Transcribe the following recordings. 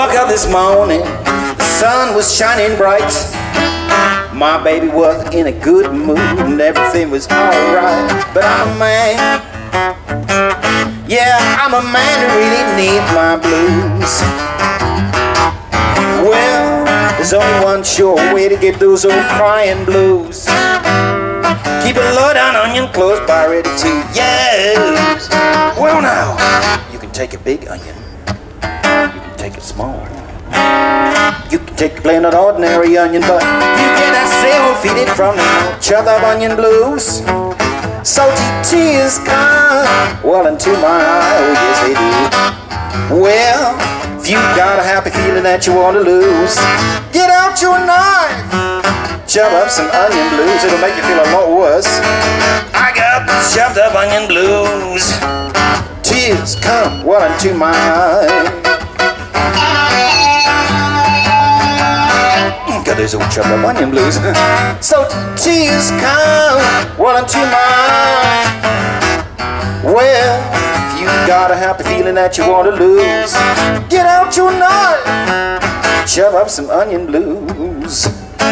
Woke up this morning, the sun was shining bright. My baby was in a good mood and everything was alright. But I'm a man, yeah, I'm a man who really needs my blues. Well, there's only one sure way to get those old crying blues. Keep a low-down onion close by, ready to use. Well now, you can take a big onion, you can take it small, you can take a plain old ordinary onion, but you cannot still feed it from the chopped up onion blues. Salty tears come welling to my eye, oh yes they do. Well, if you got a happy feeling that you want to lose, get out your knife, chop up some onion blues, it'll make you feel a lot worse. I got the chopped up onion blues. Tears come welling to my eye. Got those old chopped up onion blues. So tears come welling to my eye. Well, if you got a happy feeling that you want to lose, get out your knife, chop up some onion blues.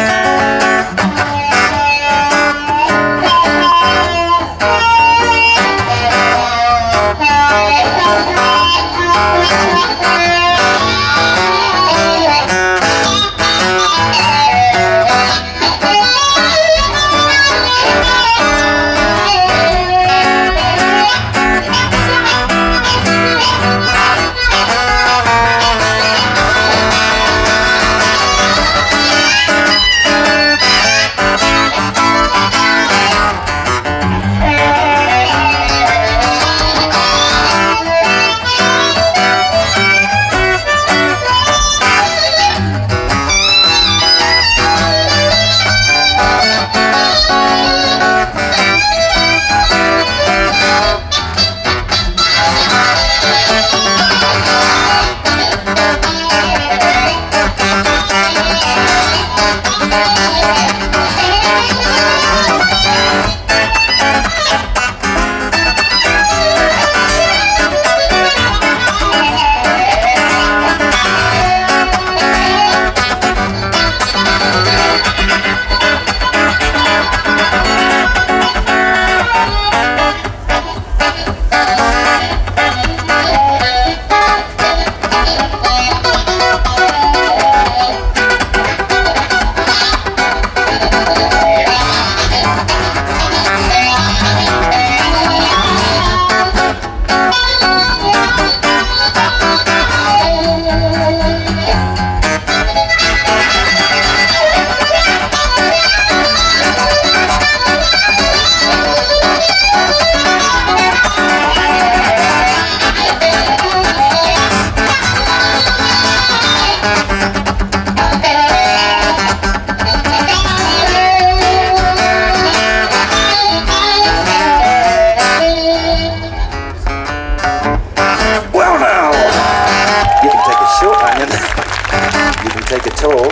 Take a tall,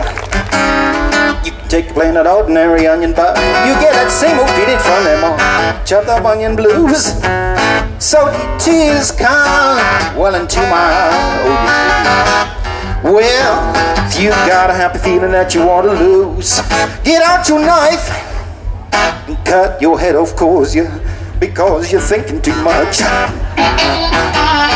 you can take a plain old ordinary onion, but you get that same old feeling from them all chopped up onion blues. So the tears come welling to my eye, oh yes. Well, if you got a happy feeling that you want to lose, get out your knife and cut your head off, because you're thinking too much.